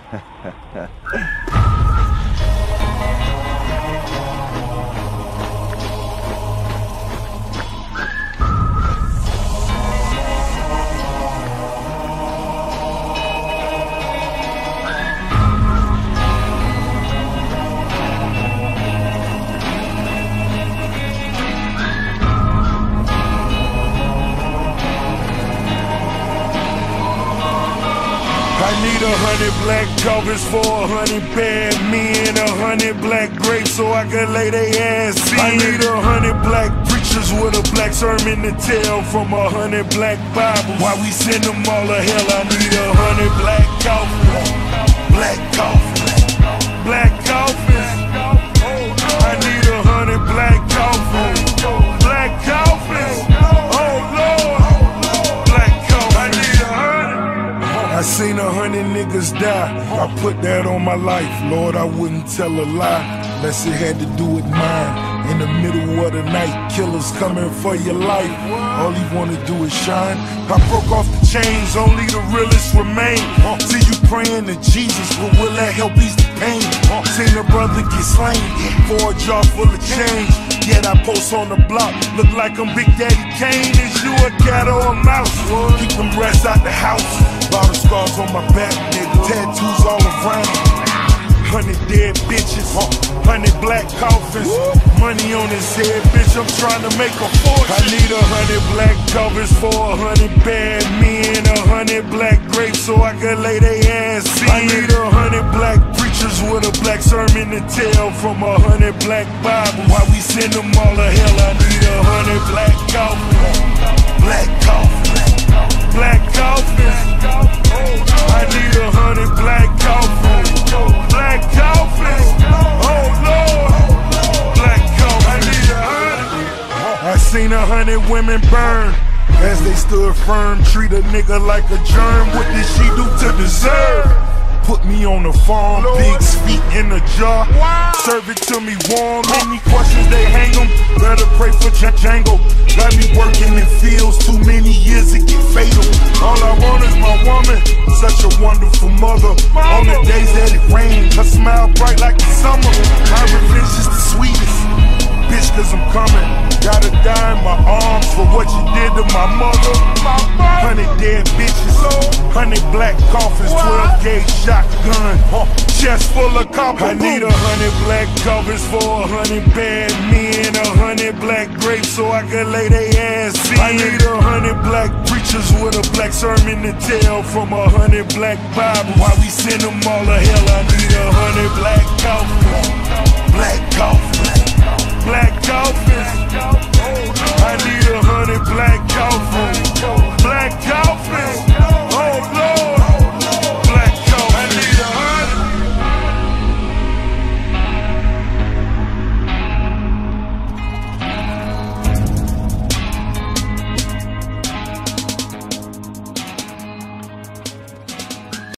I need 100 black covers for 100 bad men, 100 black grapes so I can lay they ass in. I need 100 black preachers with a black sermon to tell from 100 black Bibles. Why we send them all to hell? I need 100 black coffins, black coffins, black coffins. I need 100 black coffins, black coffins. Oh Lord, black coffins. I need 100. I seen 100 niggas die. I put that on my life. Lord, I wouldn't tell a lie unless it had to do with mine. In the middle of the night, killers coming for your life. All he wanna do is shine. I broke off the chains, only the realest remain. See you praying to Jesus, but will that help ease the pain? Seen a brother get slain for a jar full of change. Yet I post on the block, look like I'm Big Daddy Kane. Is you a cat or a mouse? Keep them rats out the house. Bottle scars on my back, nigga, tattoos all around. 100 dead bitches, 100 black coffins. Money on his head, bitch, I'm trying to make a fortune. I need 100 black covers for 100 bad men, 100 black grapes so I can lay they ass in. I need 100 black preachers with a black sermon to tell from 100 black Bibles. Why we send them all to hell? I need 100 black coffins, black coffins, black coffins. I need 100 black coffins, black coffins. Oh Lord, black coffins. I need 100. I seen 100 women burn as they stood firm. Treat a nigga like a germ. What did she do to deserve? Put me on the farm, pigs feet in a jar. Serve it to me warm. Any questions they hang 'em. Better pray for Django. Got me working in fields, too many years it get fatal. All I want is my woman, such a wonderful mother. On the days that it rains, her smile bright like the summer. My revenge is the sweetest, bitch, cause I'm coming. Gotta die in my arms for what you did to my mother. 100 dead bitches, 100 black coffins, 12 gauge shotgun, chest full of copper. I need 100 black covers for 100 bad men, 100 black grapes so I can lay they ass in. I need 100 black preachers with a black sermon to tell from 100 black Bibles. Why we send them all to hell? I need 100 black coffins, black coffins.